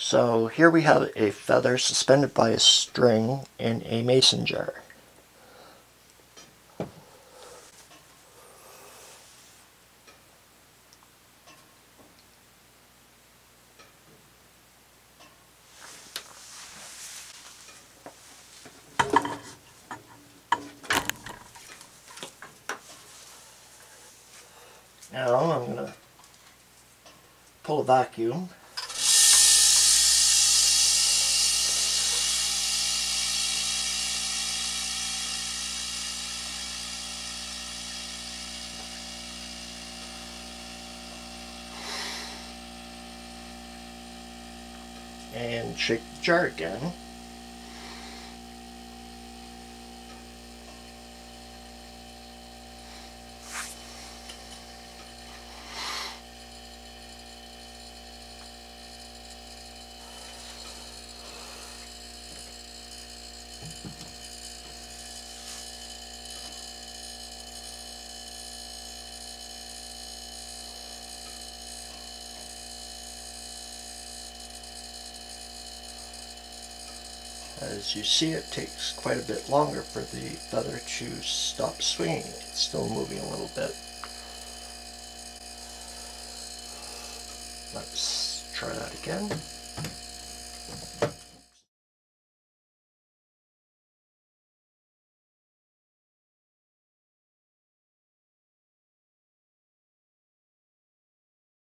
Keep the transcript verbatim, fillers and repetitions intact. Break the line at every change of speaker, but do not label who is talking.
So here we have a feather suspended by a string in a mason jar. Now I'm going to pull a vacuum. And shake the jar again. As you see, it takes quite a bit longer for the feather to stop swinging. It's still moving a little bit. Let's try that again.